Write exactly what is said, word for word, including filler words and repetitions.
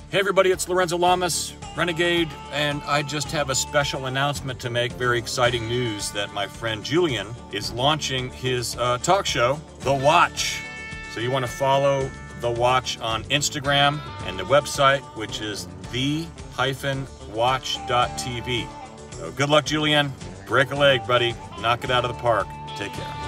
Hey everybody, it's Lorenzo Lamas, Renegade, and I just have a special announcement to make. Very exciting news that my friend Julian is launching his uh, talk show, The Watch. So you want to follow The Watch on Instagram and the website, which is the watch dot t v. So good luck, Julian. Break a leg, buddy. Knock it out of the park. Take care.